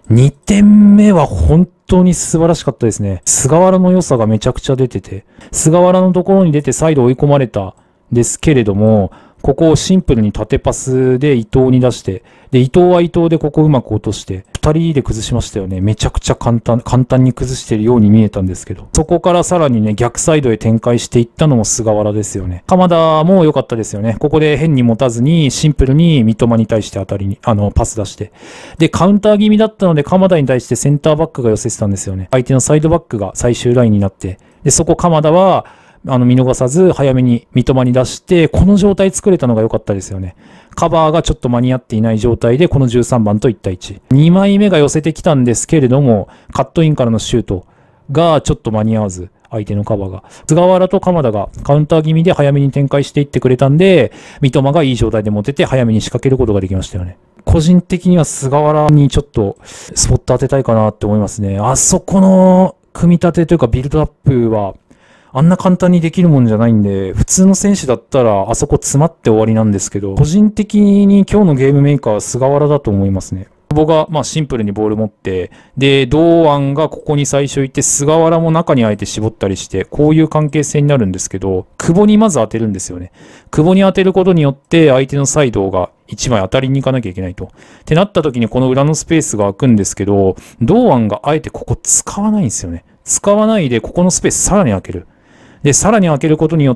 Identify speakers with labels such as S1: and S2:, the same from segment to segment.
S1: 2点目は本当に素晴らしかったですね。菅原の良さがめちゃくちゃ出てて、菅原のところに出て再度追い込まれたですけれども、ここをシンプルに縦パスで伊藤に出して、で、伊藤は伊藤でここうまく落として、二人で崩しましたよね。めちゃくちゃ簡単に崩してるように見えたんですけど。そこからさらにね、逆サイドへ展開していったのも菅原ですよね。鎌田も良かったですよね。ここで変に持たずに、シンプルに三笘に対してパス出して。で、カウンター気味だったので、鎌田に対してセンターバックが寄せてたんですよね。相手のサイドバックが最終ラインになって。で、そこ鎌田は、見逃さず早めに三笘に出して、この状態作れたのが良かったですよね。カバーがちょっと間に合っていない状態で、この13番と1対1。2枚目が寄せてきたんですけれども、カットインからのシュートがちょっと間に合わず、相手のカバーが。菅原と鎌田がカウンター気味で早めに展開していってくれたんで、三笘がいい状態で持てて早めに仕掛けることができましたよね。個人的には菅原にちょっとスポット当てたいかなって思いますね。あそこの組み立てというかビルドアップは、あんな簡単にできるもんじゃないんで、普通の選手だったらあそこ詰まって終わりなんですけど、個人的に今日のゲームメーカーは菅原だと思いますね。久保がシンプルにボール持って、で、堂安がここに最初行って、菅原も中にあえて絞ったりして、こういう関係性になるんですけど、久保にまず当てるんですよね。久保に当てることによって、相手のサイドが1枚当たりに行かなきゃいけないと。ってなった時にこの裏のスペースが空くんですけど、堂安があえてここ使わないんですよね。使わないで、ここのスペースさらに空ける。で、さらに開けることによって、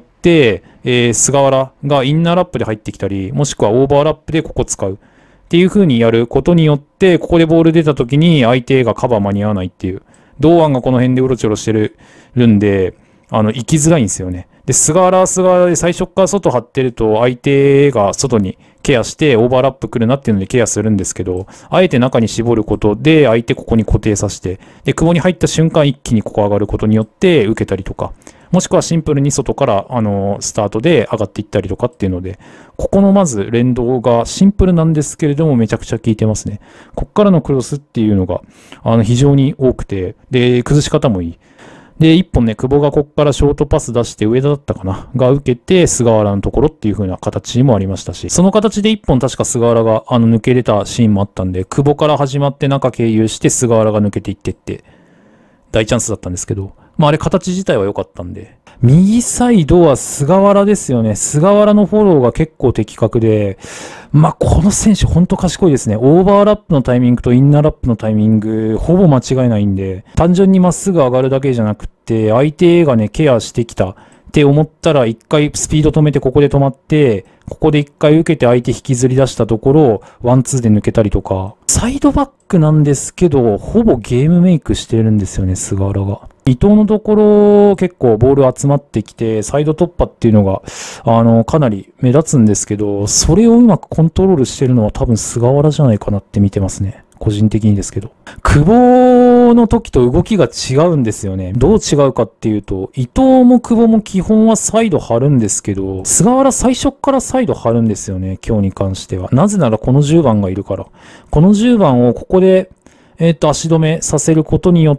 S1: 菅原がインナーラップで入ってきたり、もしくはオーバーラップでここ使う。っていう風にやることによって、ここでボール出た時に相手がカバー間に合わないっていう。堂安がこの辺でうろちょろしてるんで、行きづらいんですよね。で、菅原は菅原で最初から外張ってると、相手が外にケアして、オーバーラップ来るなっていうのでケアするんですけど、あえて中に絞ることで、相手ここに固定させて、で、久保に入った瞬間一気にここ上がることによって受けたりとか、もしくはシンプルに外からスタートで上がっていったりとかっていうので、ここのまず連動がシンプルなんですけれどもめちゃくちゃ効いてますね。こっからのクロスっていうのが非常に多くて、で、崩し方もいい。で、一本ね、久保がこっからショートパス出して上田だったかなが受けて、菅原のところっていう風な形もありましたし、その形で一本確か菅原が抜けれたシーンもあったんで、久保から始まって中経由して菅原が抜けていってって、大チャンスだったんですけど、あれ形自体は良かったんで。右サイドは菅原ですよね。菅原のフォローが結構的確で、この選手ほんと賢いですね。オーバーラップのタイミングとインナーラップのタイミング、ほぼ間違いないんで、単純にまっすぐ上がるだけじゃなくって、相手がね、ケアしてきたって思ったら、一回スピード止めてここで止まって、ここで一回受けて相手引きずり出したところ、ワンツーで抜けたりとか、サイドバックなんですけど、ほぼゲームメイクしてるんですよね、菅原が。伊藤のところ結構ボール集まってきて、サイド突破っていうのが、かなり目立つんですけど、それをうまくコントロールしてるのは多分菅原じゃないかなって見てますね。個人的にですけど。久保の時と動きが違うんですよね。どう違うかっていうと、伊藤も久保も基本はサイド張るんですけど、菅原最初からサイド張るんですよね、今日に関しては。なぜならこの10番がいるから。この10番をここで、足止めさせることによって、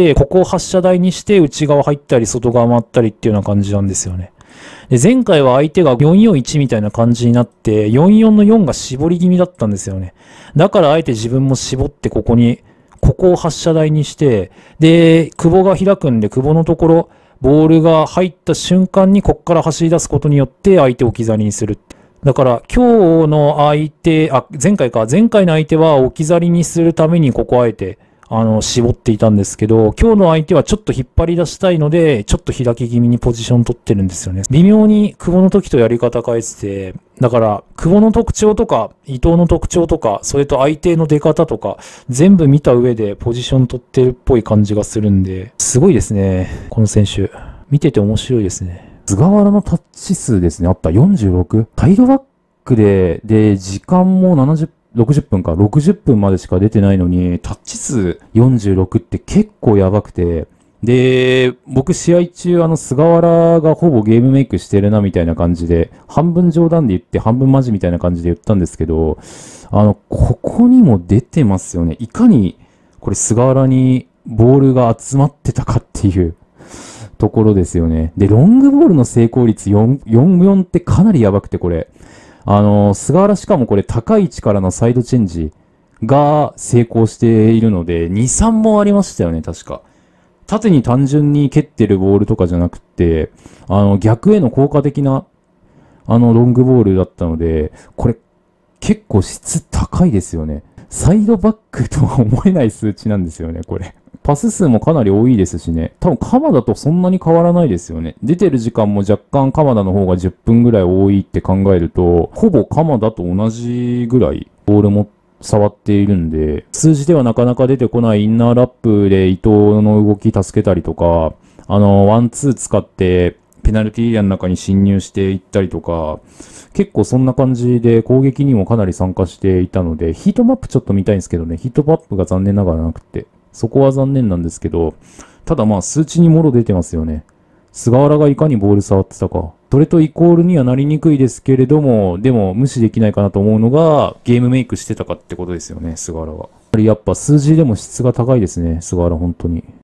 S1: ここを発射台にして内側入ったり外側回ったりっていうような感じなんですよね。で、前回は相手が441みたいな感じになって、44の4が絞り気味だったんですよね。だからあえて自分も絞ってここを発射台にして、で、久保が開くんで、久保のところ、ボールが入った瞬間にこっから走り出すことによって相手を置き去りにする。だから今日の相手、前回の相手は置き去りにするためにここあえて、絞っていたんですけど、今日の相手はちょっと引っ張り出したいので、ちょっと開き気味にポジション取ってるんですよね。微妙に久保の時とやり方変えてて、だから、久保の特徴とか、伊藤の特徴とか、それと相手の出方とか、全部見た上でポジション取ってるっぽい感じがするんで、すごいですね、この選手。見てて面白いですね。菅原のタッチ数ですね、46。サイドバックで、時間も60分か、60分までしか出てないのに、タッチ数46って結構やばくて、で、僕試合中菅原がほぼゲームメイクしてるなみたいな感じで、半分冗談で言って半分マジみたいな感じで言ったんですけど、ここにも出てますよね。いかに、これ菅原にボールが集まってたかっていうところですよね。で、ロングボールの成功率4ってかなりやばくてこれ。菅原しかもこれ高い位置からのサイドチェンジが成功しているので、2、3もありましたよね、確か。縦に単純に蹴ってるボールとかじゃなくて、逆への効果的な、ロングボールだったので、これ、結構質高いですよね。サイドバックとは思えない数値なんですよね、これ。パス数もかなり多いですしね。多分、鎌田とそんなに変わらないですよね。出てる時間も若干鎌田の方が10分ぐらい多いって考えると、ほぼ鎌田と同じぐらいボールも触っているんで、数字ではなかなか出てこないインナーラップで伊藤の動き助けたりとか、ワンツー使ってペナルティーエリアの中に侵入していったりとか、結構そんな感じで攻撃にもかなり参加していたので、ヒートマップちょっと見たいんですけどね、ヒートマップが残念ながらなくて、そこは残念なんですけど、ただまあ数値にもろ出てますよね。菅原がいかにボール触ってたか。それとイコールにはなりにくいですけれども、でも無視できないかなと思うのが、ゲームメイクしてたかってことですよね、菅原が。やっぱ数字でも質が高いですね、菅原本当に。